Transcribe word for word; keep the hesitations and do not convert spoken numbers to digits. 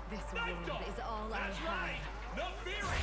This Night world Dog! is all I That's have. right! No fear